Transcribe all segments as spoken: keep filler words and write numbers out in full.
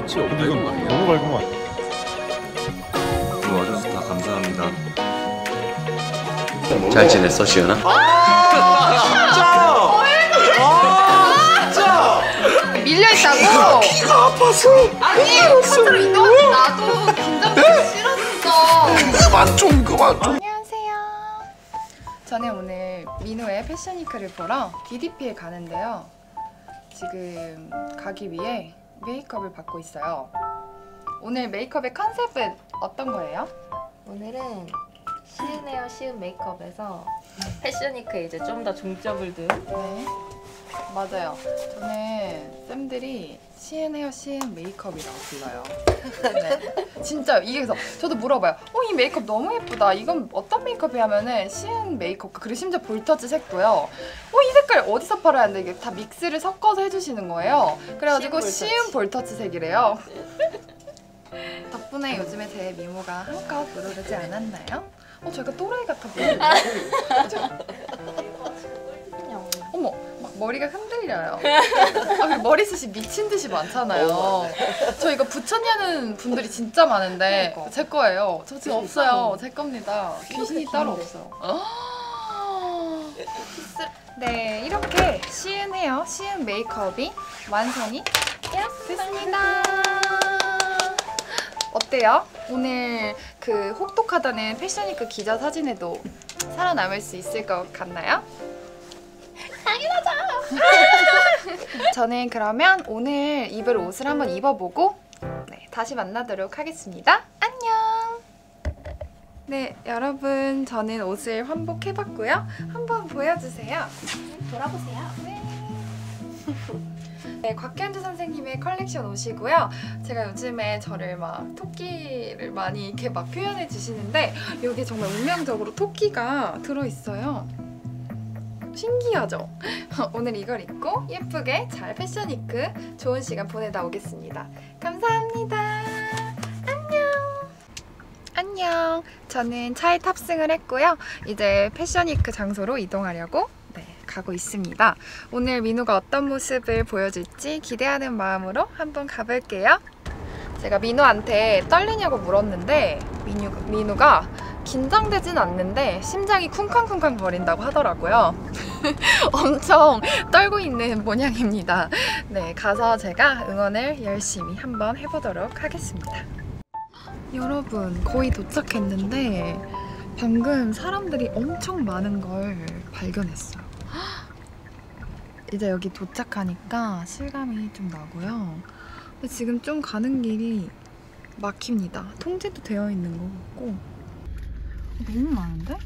빛이 없는 거 아니야? 너무 밝은 거 아니야? 와줘서 다 감사합니다. 잘 지냈어, 시은아? 아 진짜! 아 진짜! 밀려있다고? 귀가 아파서! 아니 컨트롤 이동하지 나도 긴장되기 싫었어. 그만 좀 그만 좀. 안녕하세요. 저는 오늘 민호의 패션위크를 보러 디디피에 가는데요. 지금 가기 위해 메이크업을 받고 있어요. 오늘 메이크업의 컨셉은 어떤 거예요? 오늘은 시은 헤어 시은 메이크업에서 패션위크에 이제 좀 더 중점을 둔. 네, 맞아요. 저는 쌤들이 시은 헤어 시은 메이크업이라고 불러요. 네. 진짜 이게 그래서 저도 물어봐요. 어, 이 메이크업 너무 예쁘다. 이건 어떤 메이크업이 하면은 시은 메이크업, 그리고 심지어 볼터치 색도요. 어, 이 색깔 어디서 팔아야 하는데 이게 다 믹스를 섞어서 해주시는 거예요. 그래가지고 시은 볼터치, 볼터치 색이래요. 덕분에 요즘에 제 미모가 한껏 오르지 않았나요? 어, 저 약간 또라이 같아 보이는데? 어머, 막 머리가 흔들려요. 아, 머리숱이 미친 듯이 많잖아요. 저 이거 붙였냐는 분들이 진짜 많은데 그러니까. 제 거예요. 저 지금 없어요. 제 겁니다. 귀신이 따로 없어요. 네, 이렇게 시은 헤어, 시은 메이크업이 완성이 되었습니다. 어때요? 오늘 그 혹독하다는 패션위크 기자 사진에도 살아남을 수 있을 것 같나요? 당연하죠! 저는 그러면 오늘 입을 옷을 한번 입어보고 네, 다시 만나도록 하겠습니다. 안녕! 네, 여러분, 저는 옷을 환복해봤고요. 한번 보여주세요. 돌아보세요. 네. 네, 곽현주 선생님의 컬렉션 옷이고요. 제가 요즘에 저를 막 토끼를 많이 이렇게 막 표현해 주시는데 여기 정말 운명적으로 토끼가 들어있어요. 신기하죠? 오늘 이걸 입고 예쁘게 잘 패션위크 좋은 시간 보내다 오겠습니다. 감사합니다. 안녕. 안녕. 저는 차에 탑승을 했고요. 이제 패션위크 장소로 이동하려고 가고 있습니다. 오늘 민호가 어떤 모습을 보여줄지 기대하는 마음으로 한번 가볼게요. 제가 민호한테 떨리냐고 물었는데 민호, 민호가 긴장되진 않는데 심장이 쿵쾅쿵쾅 거린다고 하더라고요. 엄청 떨고 있는 모양입니다. 네, 가서 제가 응원을 열심히 한번 해보도록 하겠습니다. 여러분, 거의 도착했는데 방금 사람들이 엄청 많은 걸 발견했어요. 이제 여기 도착하니까 실감이 좀 나고요. 근데 지금 좀 가는 길이 막힙니다. 통제도 되어 있는 것 같고 너무 많은데?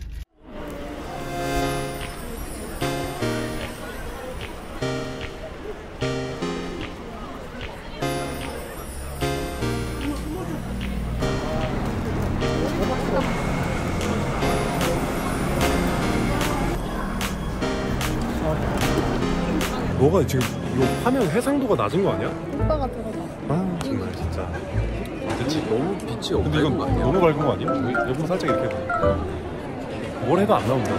너가 지금 이거 화면 해상도가 낮은 거 아니야? 오빠가 들어가. 아 정말 진짜. 빛이 너무 빛이 근데 이건 없는 거 아니야? 너무 밝은 거 아니야? 옆으로 살짝 이렇게 해봐. 뭘 해도 안 나온다.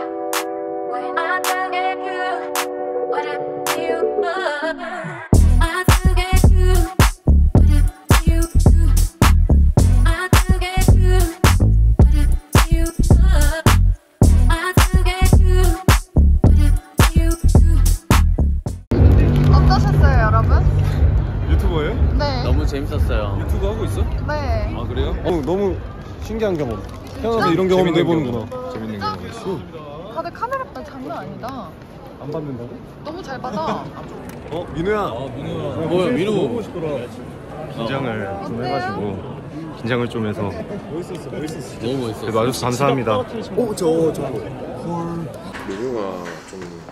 어떠셨어요, 여러분? 유튜버예요? 네. 너무 재밌었어요. 유튜브 하고 있어? 네. 아 그래요? 어 너무 신기한 경험. 태어나서 이런 경험도 해보는구나. 재밌는 경험이었어. 다들 카메라빨 장난 아니다. 안 받는다고? 너무 잘 받아. 어 민우야. 민우야. 뭐야, 민우. 너무 멋있더라. 긴장을 좀 해가지고 긴장을 좀 해서. 멋있었어, 멋있었어. 너무 멋있었어. 그래도 와줘서 감사합니다. 오 저 저. 헐. 민우가 좀.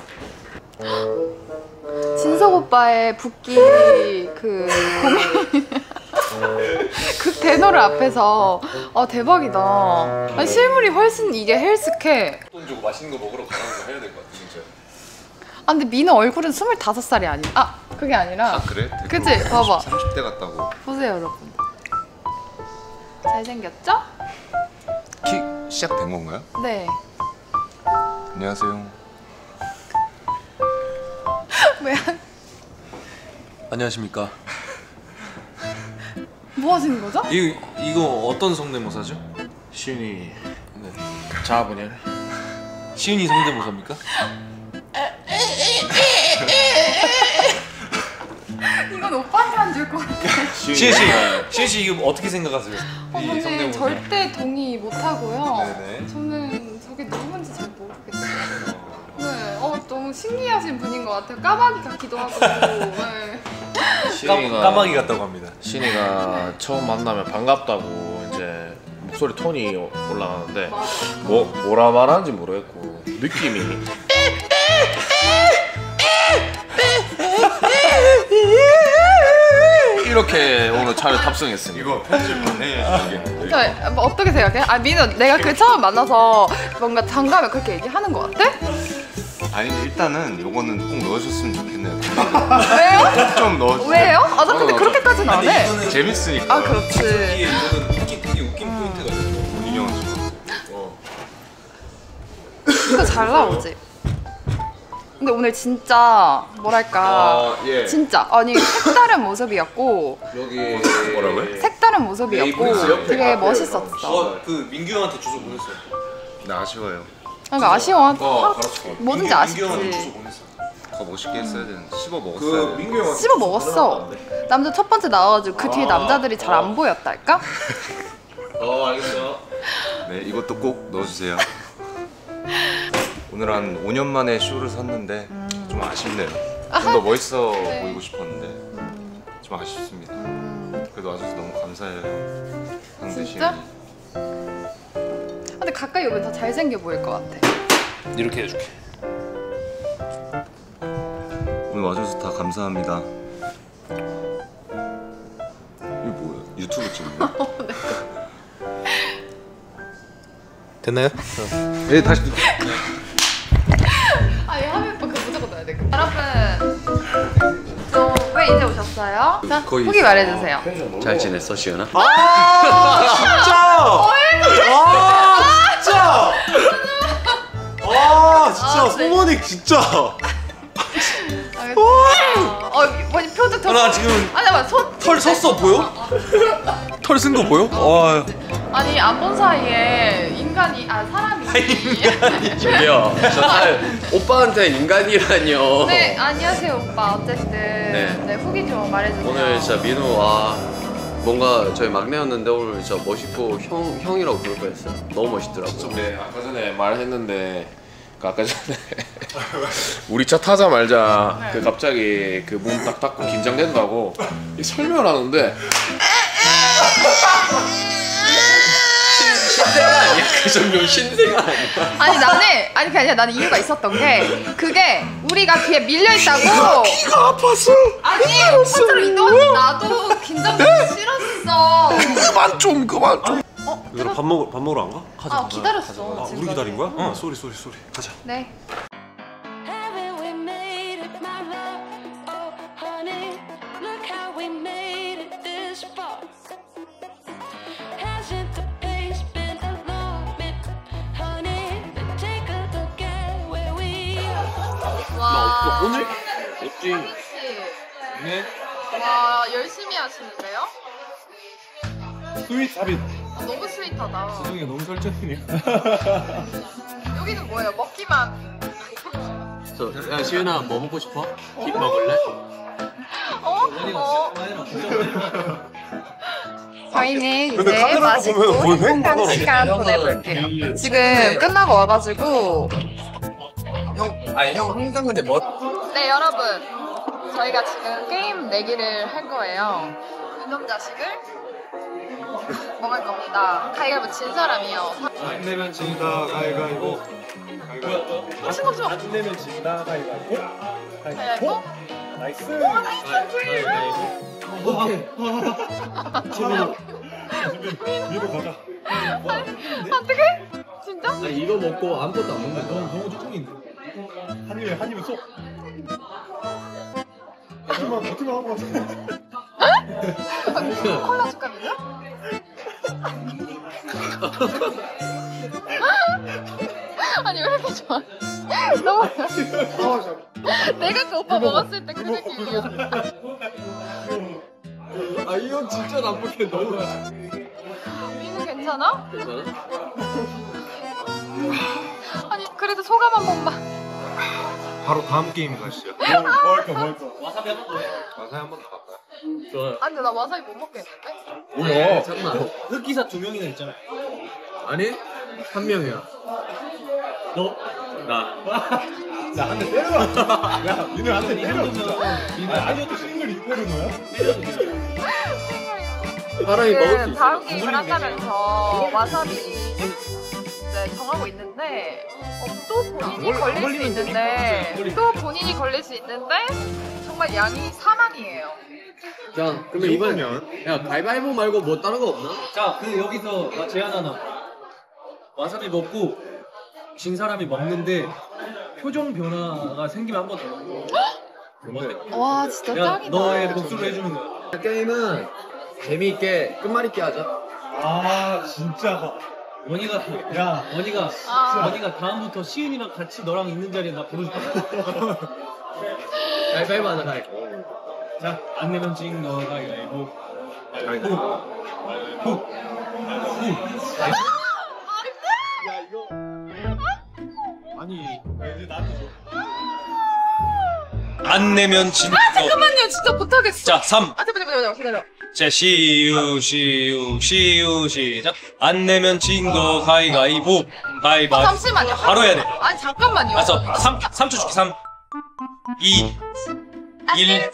진석 오빠의 붓기 그 고민 그 대노를 앞에서 아 대박이다. 아니, 실물이 훨씬 이게 헬스케. 돈 주고 맛있는 거 먹으러 가는 거 해야 될 것 같아 진짜. 아 근데 민호 얼굴은 스물다섯 살이 아니. 아 그게 아니라. 아 그래? 그치? 봐봐. 삼십 대 같다고. 보세요 여러분. 잘생겼죠? 키 시작된 건가요? 네. 안녕하세요. 왜? 안녕하십니까. 뭐 하시는 거죠? 이, 이거 어떤 성대모사죠? 시윤이 네. 자아분열 시윤이 성대모사입니까? 이건 오빠한테 안 줄 것 같아. 시윤 씨, 시윤 씨 이거 어떻게 생각하세요? 어, 이 저는 성대모사. 절대 동의 못 하고요. 네네. 저는 저게 누군지 잘 모르겠어요. 네, 어 너무 신기하신 분인 것 같아요. 까마귀 같기도 하고. 네. 까, 까마귀 같다고 합니다. 신이가 처음 만나면 반갑다고 이제 목소리 톤이 올라가는데 뭐 뭐라 말하는지 모르겠고 느낌이 이렇게 오늘 차를 탑승했습니다. 이거 편집만 해. 자, 뭐 어떻게 생각해? 아 민우, 내가 그 처음 만나서 뭔가 장가면 그렇게 얘기하는 것 같아? 아니 일단은 요거는 꼭 넣어줬으면 좋겠네요. 왜요? 좀 넣어. 왜요? 아, 나 근데 그렇게까지는 안 해. 이거는 재밌으니까. 아, 그렇지. 이게 이거는 웃긴, 되게 웃긴 포인트가 됐어. 인형 씨. 어. 이거 잘 나오지? 근데 오늘 진짜 뭐랄까 아, 예. 진짜 아니 색다른 모습이었고 여기 뭐라고요? 색다른 모습이었고 네이버스 옆에 되게 카페에 멋있었어. 저 그 민규 형한테 주소 보냈어. 나 아쉬워요. 그러니까 아쉬워. 어, 하- 그렇죠. 뭐든지 민규 형한테 주소 아쉽지. 보냈어. 더 멋있게 했어야 되는데 씹어 먹었어야 그 되는데. 민규 형한테 씹어 먹었어. 남자 첫 번째 나와가지고 그 뒤에 남자들이 잘 안 보였달까? 어 알겠어. 네, 이것도 꼭 넣어주세요. 오늘 한 오 년 만에 쇼를 샀는데 좀 아쉽네요. 좀 더 멋있어 네. 보이고 싶었는데 좀 아쉽습니다. 그래도 와줘서 너무 감사해요. 상대 진짜? 시윤이. 근데 가까이 오면 더 잘생겨 보일 것 같아. 이렇게 해줄게. 오늘 와줘서 다 감사합니다. 이거 뭐야? 유튜브 찍는 거? 됐나요? 네, 다시. 아, 얘 하면 오빠 그거 무조건 넣어야 돼. 여러분, 저 왜 이제 오셨어요? 자, 거의 후기 말해주세요. 잘 지냈어, 시연아? 아 진짜! 아 진짜! 아 진짜 아, 네. 송원익 진짜! 알겠어. 어, 뭐니 표정 저. 나 지금 아니, 잠깐 손. 털 섰어 보여? 털 쓴 거 보여? 와. 아니 안 본 사이에 인간이 아 사람이. 저기요, 저 살 오빠한테 인간이라뇨. 네, 안녕하세요 오빠. 어쨌든 네. 네, 후기 좀 말해주세요. 오늘 진짜 민우 와 뭔가 저희 막내였는데 오늘 진짜 멋있고 형 형이라고 부를 뻔했어요. 너무 멋있더라고요. 네 아까 전에 말했는데 그 아까 전에 우리 차 타자 말자 네. 그 갑자기 그 문 딱 닫고 긴장된다고 이 설명을 하는데 신생아 아니야? 그 정도 신생아 아니야? 아니 나는 아니 그게 아니라 나는 이유가 있었던 게 그게 우리가 뒤에 밀려 있다고. 귀가 아팠어. 아니 오빠처럼 이동하면 나도 긴장되기 싫었어. 그만 좀 그만 좀. 어? 얘들아 밥 먹으러 밥 먹으러 안 가? 가자. 아 기다렸어. 아 우리 지금까지. 기다린 거야? 어 쏘리 쏘리 쏘리. 가자. 네. Haven't we made it, my love? Oh, honey, look how we made it this far. Hasn't the pace been alarming, honey? But take a look at where we are. 와. 오늘? 씨. 네. 와 열심히 하시는데요? 스윗 사빈. 아, 너무 스윗하다. 수정이가 너무 설정이야. 여기는 뭐예요? 먹기만. 저, 야 시윤아 뭐 먹고 싶어? 힙 먹을래? 어? 어? 저희는 근데 이제 카메라 맛있고 보면 보이네? 행복한 시간 보내볼게요. 지금 끝나고 와가지고 아니 형 항상 근데 뭐? 네 여러분 저희가 지금 게임 내기를 할 거예요. 이놈 자식을 먹을 겁니다. 가위바위보 진 사람이요. 안 내면 진다 가위가위보. 가위가위보. 친구 좀. 안 내면 진다 가위가위보. 가위바위보. 나이스. 위로 가자. 어떡해? 진짜? 아니 이거 먹고 아무것도 안 먹는 거. 너무 조금인데. 한 입에 한 입에 쏙. 버티만 버티만 하고 가자. 콜라 줄까 민우? 아니 왜 이렇게 좋아? 너무 내가 그 오빠 먹었을 때 그 느낌이야. 아 이 형 진짜 나쁘게 너무. 민우 괜찮아? 괜찮아? 아니 그래도 소감 한 번만. 바로 다음 게임 가시죠. 뭐 할까 뭐 할까? 와사비 한번 더. 와사비 한번 더 갈까요? 좋아요. 아 근데 나 와사비 못 먹겠는데? 뭐야? 잠깐만. 흑기사 두 명이나 있잖아. 아니 한 명이야. 너? 나 한 대 때려라. 야, 니네 한 대 때려 진짜. 아니어도 싱글 이거를 넣어요? 사람이 먹을 수 지금 있어. 다음 게임을 한다면서 와사비 이제 정하고 있는데 어, 또 본인이 걸릴 수 있는데 또 본인이 걸릴 수 있는데 정말 양이 사망이에요. 자 그러면 이번 이번엔 야 가위바위보 말고 뭐 다른 거 없나? 자, 그 여기서 나 제안 하나. 와사비 먹고 진 사람이 먹는데 표정 변화가 생기면 한 번 더. 와 진짜 야, 짱이다. 너의 복수를 해주는 거야. 게임은 재미있게 끝말잇기 하자. 아 진짜. 원희가 야. 원희가 아. 원희가 다음부터 시은이랑 같이 너랑 있는 자리에 나 부르줄 거야. 가위바위보 하자 가위바위보. 자, 안 내면 진 너가 이거. 아이고. 후. 아니 이제 나한테 줘. 안 내면 진. 아 잠깐만요 진짜 못하겠어. 자, 삼. 아 잠깐만 잠깐만 기다려. 자, 시우 시우 시우 시작. 안 내면 진 거 가위가위보. 가위바위보. 아, 잠시만요. 바로 해야 돼. 아니 잠깐만요. 알았어. 삼, 삼 초 줄게. 삼, 이, 일.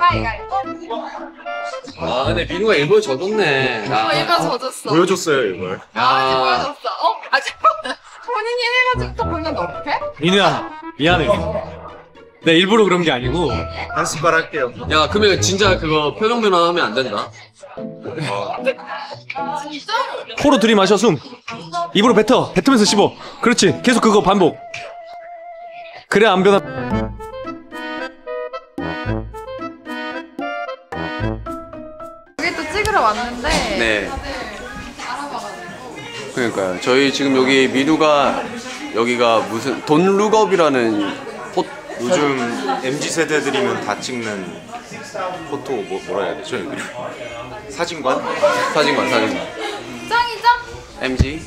아 근데 민우가 일본에 져줬네. 어 얘가 젖었어. 보여줬어요 이걸. 아니 보여줬어. 어? 아 잠깐만. 본인이 해가지고 또 보면 어떡해? 민우야, 미안해. 내 일부러 그런 게 아니고. 한 숟갈 할게요. 야 그러면 진짜 그거 표정 변화하면 안 된다. 진짜? 코로 들이마셔 숨. 입으로 뱉어. 뱉으면서 씹어. 그렇지. 계속 그거 반복. 그래 안 변화. 여기 또 찍으러 왔는데 네. 다들 알아봐가지고 그러니까요. 저희 지금 여기 민우가 여기가 무슨 돈 룩업이라는 포 요즘 엠지 세대들이면 다 찍는 포토 뭐 뭐라 해야 되죠 여기? 사진관? 사진관 사진관. 짱이죠? 엠지.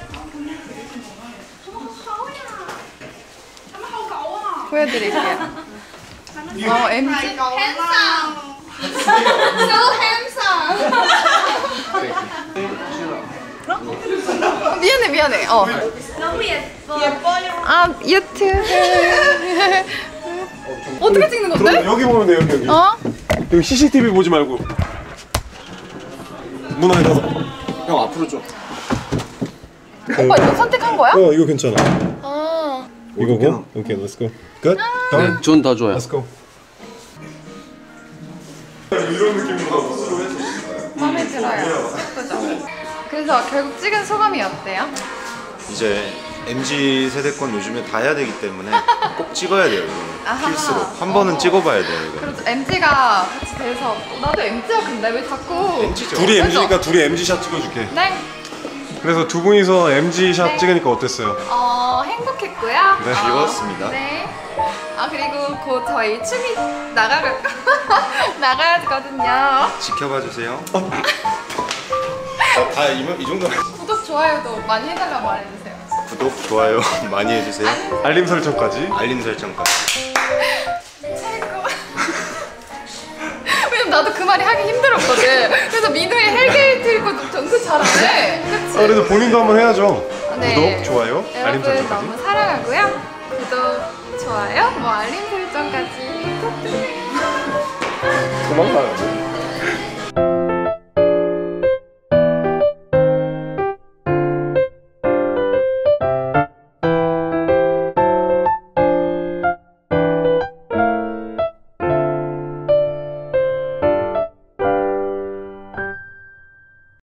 보여드릴게요. 어 엠지. 어, 미안해 미안해. 어. 너무 예뻐요. 아 유튜브. 어떻게 찍는 건데? 여기 보면 돼 여기 여기. 어? 여기 씨씨티비 보지 말고. 문 안에다가. 형 앞으로 좀. 오빠 이거 선택한 거야? 어 이거 괜찮아. 아. 이거고? 오케이, let's go. Good? 네, 전 다 좋아요. Let's go. 마음에 들어요. 예쁘죠? 그래서 결국 찍은 소감이 어때요? 이제 엠지 세대권 요즘에 다 해야 되기 때문에 꼭 찍어야 돼요. 아하. 필수로 한 번은 찍어봐야 돼요. 이거. 그래서 엠지가 같이 돼서 나도 엠지야 근데 왜 자꾸 엠지죠. 둘이 그죠? 엠지니까 둘이 엠지 샷 찍어줄게. 네? 그래서 두 분이서 엠지 샷 네. 찍으니까 어땠어요? 어 행복했고요. 네, 어, 즐거웠습니다. 네. 아 그리고 곧 저희 춤이 나갈 나가거든요. 지켜봐 주세요. 다이 이 정도. 구독 좋아요도 많이 해달라고 말해주세요. 구독 좋아요 많이 해주세요. 알림 설정까지. 알림 설정까지. 최고. 왜냐면 나도 그 말이 하기 힘들었거든. 그래서 민우의 헬게이트 읽고 은근 잘하네. 그치? 아, 그래도 본인도 한번 해야죠. 네. 구독, 좋아요, 알림 여러분 설정까지. 너무 사랑하고요. 구독, 좋아요, 뭐 알림 설정까지 부탁드려요. 도망가요.